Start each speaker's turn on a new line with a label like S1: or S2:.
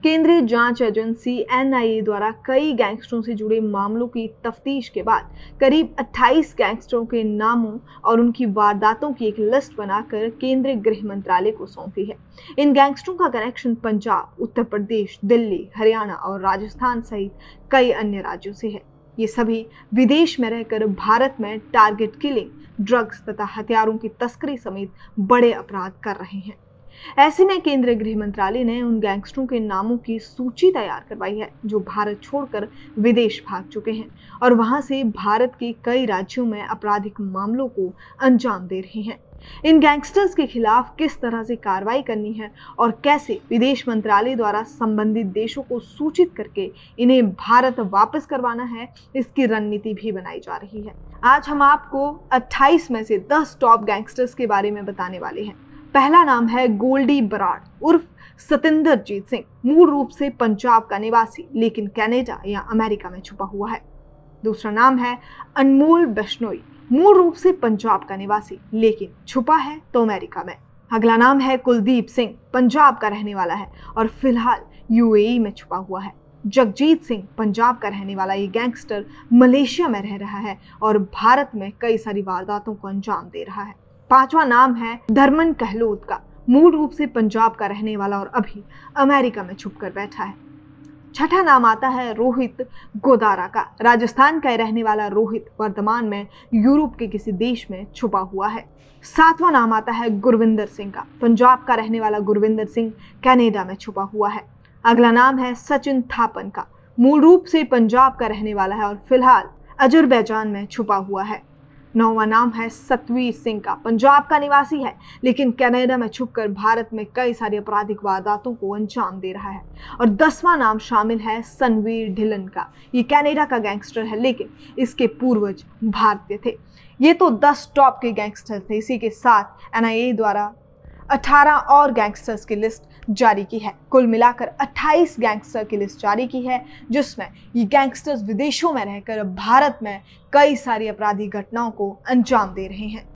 S1: केंद्रीय जांच agency NIA द्वारा कई गैंगस्टरों से जुड़े मामलों की तफ्तीश के बाद करीब 28 गैंगस्टरों के नामों और उनकी वारदातों की एक लिस्ट बनाकर केंद्रीय गृह मंत्रालय को सौंपी है। इन गैंगस्टरों का कनेक्शन पंजाब, उत्तर प्रदेश, दिल्ली, हरियाणा और राजस्थान सहित कई अन्य राज्यों से है। ये सभी विदेश में रहकर भारत में टारगेट किलिंग, ड्रग्स तथा हथियारों की तस्करी समेत बड़े अपराध कर रहे हैं। ऐसे में केंद्रीय गृह मंत्रालय ने उन गैंगस्टरों के नामों की सूची तैयार करवाई है जो भारत छोड़कर विदेश भाग चुके हैं और वहां से भारत के कई राज्यों में आपराधिक मामलों को अंजाम दे रहे हैं। इन गैंगस्टर्स के खिलाफ किस तरह से कार्रवाई करनी है और कैसे विदेश मंत्रालय द्वारा संबंधित देशों को सूचित करके इन्हें भारत वापस करवाना है, इसकी रणनीति भी बनाई जा रही है। आज हम आपको 28 में से 10 टॉप गैंगस्टर्स के बारे में बताने वाले हैं। पहला नाम है गोल्डी बराड़ उर्फ सतिंदरजीत सिंह। मूल रूप से पंजाब का निवासी लेकिन कनाडा या अमेरिका में छुपा हुआ है। दूसरा नाम है अनमोल बिश्नोई। मूल रूप से पंजाब का निवासी लेकिन छुपा है तो अमेरिका में। अगला नाम है कुलदीप सिंह। पंजाब का रहने वाला है और फिलहाल यूएई में छुपा हुआ है। जगजीत सिंह पंजाब का रहने वाला ये गैंगस्टर मलेशिया में रह रहा है और भारत में कई सारी वारदातों को अंजाम दे रहा है। पांचवा नाम है धर्मन कहलोत का। मूल रूप से पंजाब का रहने वाला और अभी अमेरिका में छुपकर बैठा है। छठा नाम आता है रोहित गोदारा का। राजस्थान का रहने वाला रोहित वर्तमान में यूरोप के किसी देश में छुपा हुआ है। सातवां नाम आता है गुरविंदर सिंह का। पंजाब का रहने वाला गुरविंदर सिंह कनाडा में छुपा हुआ है। अगला नाम है सचिन थापन का। मूल रूप से पंजाब का रहने वाला है और फिलहाल अजरबैजान में छुपा हुआ है। नौवां नाम है सतवीर सिंह का। पंजाब का निवासी है लेकिन कनाडा में छुपकर भारत में कई सारी आपराधिक वारदातों को अंजाम दे रहा है। और 10वां नाम शामिल है सनवीर ढिल्लन का। ये कनाडा का गैंगस्टर है लेकिन इसके पूर्वज भारतीय थे। ये तो 10 टॉप के गैंगस्टर थे। इसी के साथ एनआईए द्वारा 18 और गैंगस्टर्स की लिस्ट जारी की है। कुल मिलाकर 28 गैंगस्टर की लिस्ट जारी की है जिसमें ये गैंगस्टर्स विदेशों में रहकर भारत में कई सारी आपराधिक घटनाओं को अंजाम दे रहे हैं।